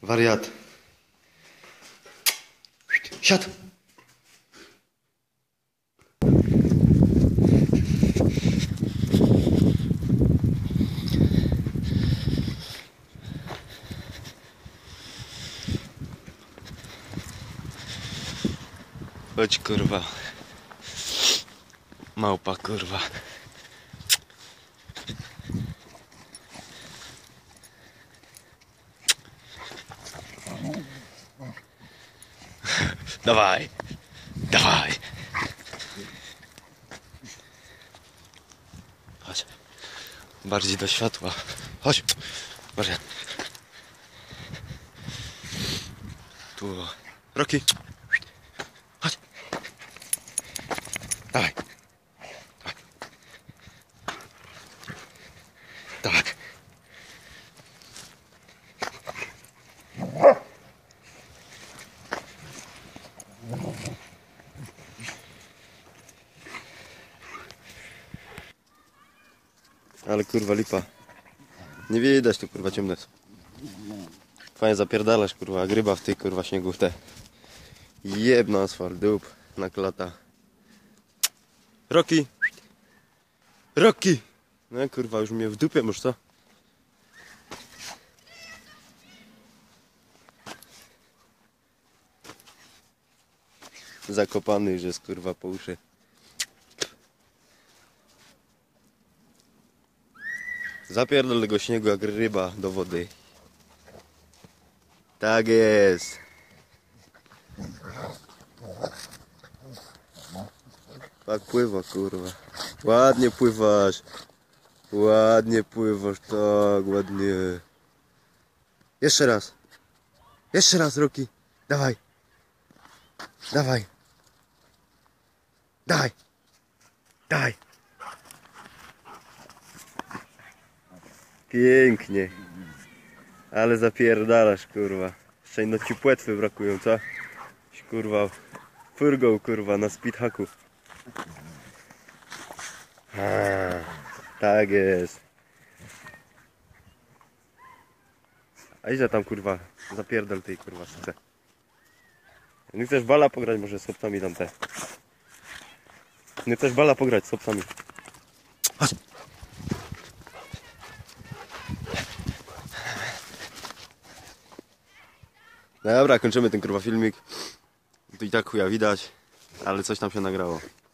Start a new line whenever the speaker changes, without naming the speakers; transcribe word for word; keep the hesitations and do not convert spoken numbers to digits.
Wariat. Siad. Chodź kurwa. Małpa kurwa. Dawaj. Dawaj. Chodź. Bardziej do światła. Chodź. Wariat. Tu. Roki. Chodź. Dawaj. Dawaj. Dawaj. Ale kurwa lipa. Nie widać tu kurwa ciemne. Fajnie zapierdalasz kurwa, a gryba w tej kurwa śniegu w te. Jebno asfalt, dup, na klata. Roki! Roki! No kurwa, już mnie w dupie masz, co? Zakopany już jest kurwa po uszy. Zapierdol tego śniegu jak ryba do wody. Tak jest. Tak pływa kurwa. Ładnie pływasz. Ładnie pływasz, tak ładnie. Jeszcze raz. Jeszcze raz Roki. Dawaj. Dawaj. Daj. Daj. Pięknie. Ale zapierdalasz kurwa. Jeszcze no ci płetwy brakują, co? Kurwa. Furgą kurwa na speedhaku. Tak jest. A idzie tam kurwa. Zapierdal tej kurwa sztuce. Nie chcesz bala pograć może z chłopcami tam te. Nie chcesz bala pograć z chłopcami. Chodź. Dobra, kończymy ten kurwa filmik. Tu i tak chuja widać, ale coś tam się nagrało.